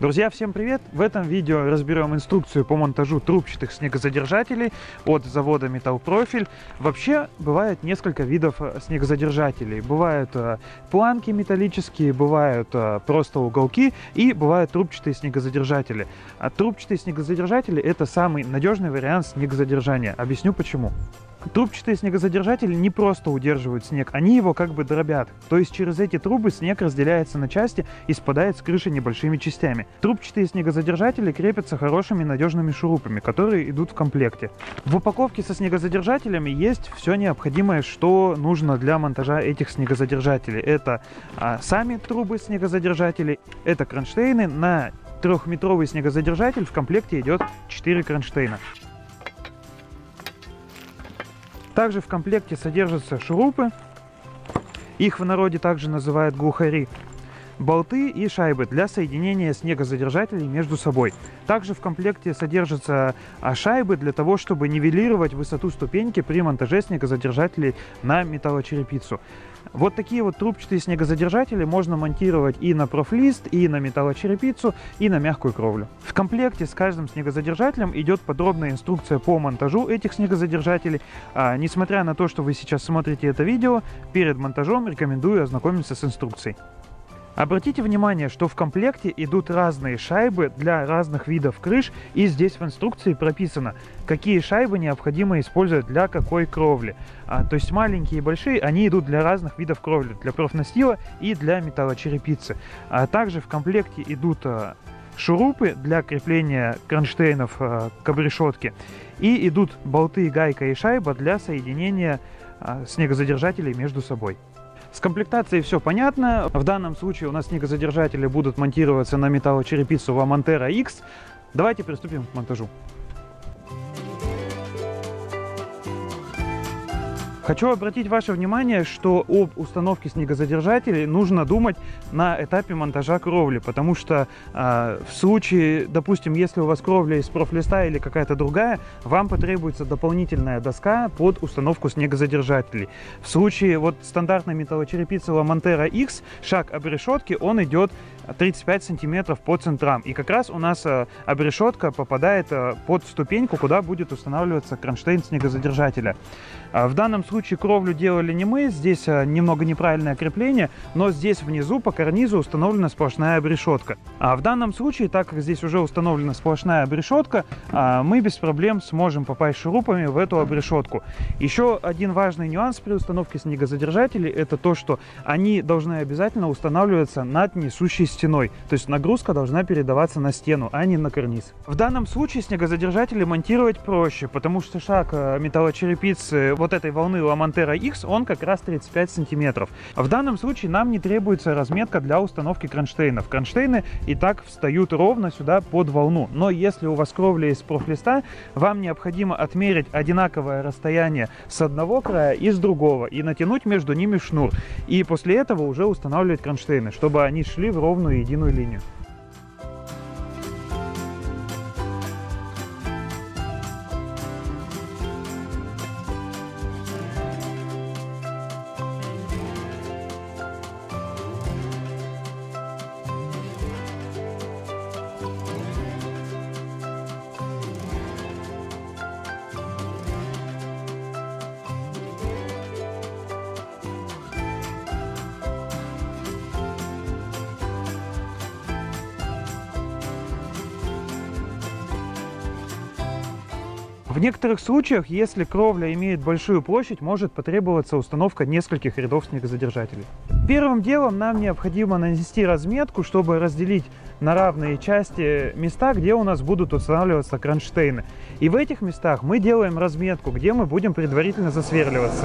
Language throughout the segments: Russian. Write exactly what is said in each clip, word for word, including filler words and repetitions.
Друзья, всем привет! В этом видео разберем инструкцию по монтажу трубчатых снегозадержателей от завода Металлпрофиль. Вообще бывает несколько видов снегозадержателей. Бывают планки металлические, бывают просто уголки и бывают трубчатые снегозадержатели. А трубчатые снегозадержатели — это самый надежный вариант снегозадержания. Объясню почему. Трубчатые снегозадержатели не просто удерживают снег, они его как бы дробят. То есть через эти трубы снег разделяется на части и спадает с крыши небольшими частями. Трубчатые снегозадержатели крепятся хорошими надежными шурупами, которые идут в комплекте. В упаковке со снегозадержателями есть все необходимое, что нужно для монтажа этих снегозадержателей. Это а, сами трубы снегозадержателей, это кронштейны. На трехметровый снегозадержатель в комплекте идет четыре кронштейна. Также в комплекте содержатся шурупы, их в народе также называют глухари, болты и шайбы для соединения снегозадержателей между собой. Также в комплекте содержатся шайбы для того, чтобы нивелировать высоту ступеньки при монтаже снегозадержателей на металлочерепицу. Вот такие вот трубчатые снегозадержатели можно монтировать и на профлист, и на металлочерепицу, и на мягкую кровлю. В комплекте с каждым снегозадержателем идет подробная инструкция по монтажу этих снегозадержателей. А, несмотря на то, что вы сейчас смотрите это видео, перед монтажом рекомендую ознакомиться с инструкцией. Обратите внимание, что в комплекте идут разные шайбы для разных видов крыш, и здесь в инструкции прописано, какие шайбы необходимо использовать для какой кровли. А, то есть маленькие и большие, они идут для разных видов кровли, для профнастила и для металлочерепицы. А также в комплекте идут а, шурупы для крепления кронштейнов а, к обрешетке, и идут болты, гайка и шайба для соединения а, снегозадержателей между собой. С комплектацией все понятно. В данном случае у нас снегозадержатели будут монтироваться на металлочерепицу Ламонтера X. Давайте приступим к монтажу. Хочу обратить ваше внимание, что об установке снегозадержателей нужно думать на этапе монтажа кровли, потому что э, в случае, допустим, если у вас кровля из профлиста или какая-то другая, вам потребуется дополнительная доска под установку снегозадержателей. В случае вот стандартной металлочерепицы Ламонтера X шаг обрешетки, он идет тридцать пять сантиметров по центрам, и как раз у нас э, обрешетка попадает э, под ступеньку, куда будет устанавливаться кронштейн снегозадержателя. А в данном случае кровлю делали не мы, здесь э, немного неправильное крепление, но здесь внизу по карнизу установлена сплошная обрешетка. А в данном случае, так как здесь уже установлена сплошная обрешетка, э, мы без проблем сможем попасть шурупами в эту обрешетку. Еще один важный нюанс при установке снегозадержателей — это то, что они должны обязательно устанавливаться над несущей стеной, то есть нагрузка должна передаваться на стену, а не на карниз. В данном случае снегозадержатели монтировать проще, потому что шаг металлочерепицы вот этой волны Ламонтера X, он как раз тридцать пять сантиметров. В данном случае нам не требуется разметка для установки кронштейнов. Кронштейны и так встают ровно сюда под волну, но если у вас кровля из профлиста, вам необходимо отмерить одинаковое расстояние с одного края и с другого и натянуть между ними шнур, и после этого уже устанавливать кронштейны, чтобы они шли в ровную единую линию. В некоторых случаях, если кровля имеет большую площадь, может потребоваться установка нескольких рядов снегозадержателей. Первым делом нам необходимо нанести разметку, чтобы разделить на равные части места, где у нас будут устанавливаться кронштейны. И в этих местах мы делаем разметку, где мы будем предварительно засверливаться.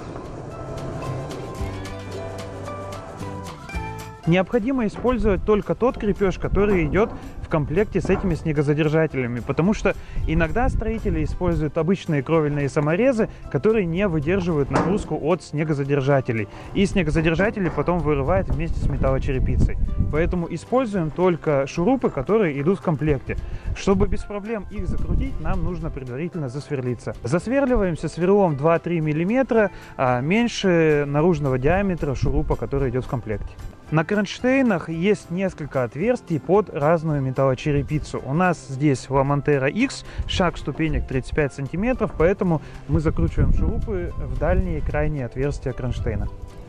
Необходимо использовать только тот крепеж, который идет в комплекте с этими снегозадержателями, потому что иногда строители используют обычные кровельные саморезы, которые не выдерживают нагрузку от снегозадержателей, и снегозадержатели потом вырывают вместе с металлочерепицей. Поэтому используем только шурупы, которые идут в комплекте. Чтобы без проблем их закрутить, нам нужно предварительно засверлиться. Засверливаемся сверлом два-три миллиметра, а меньше наружного диаметра шурупа, который идет в комплекте. На кронштейнах есть несколько отверстий под разную металлочерепицу. У нас здесь Ламонтера X, шаг ступенек тридцать пять сантиметров, поэтому мы закручиваем шурупы в дальние и крайние отверстия кронштейна.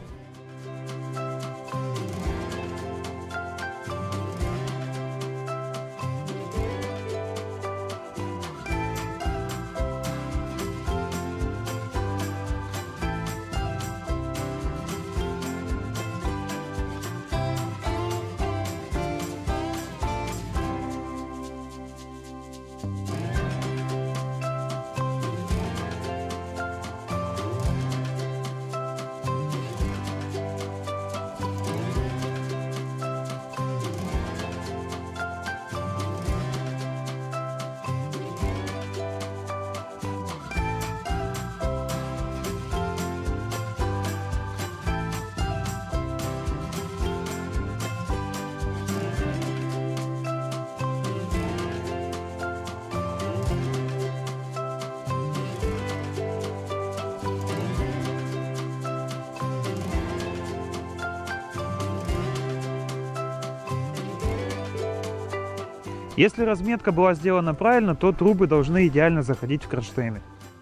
Если разметка была сделана правильно, то трубы должны идеально заходить в кронштейны.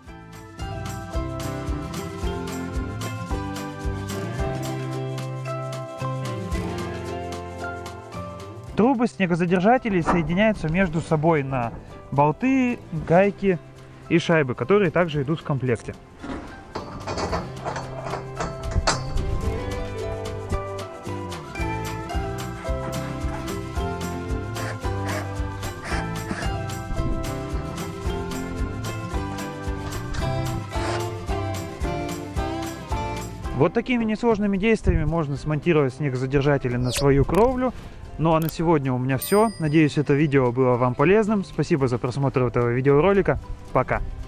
Трубы снегозадержателей соединяются между собой на болты, гайки и шайбы, которые также идут в комплекте. Вот такими несложными действиями можно смонтировать снегозадержатели на свою кровлю. Ну а на сегодня у меня все. Надеюсь, это видео было вам полезным. Спасибо за просмотр этого видеоролика. Пока!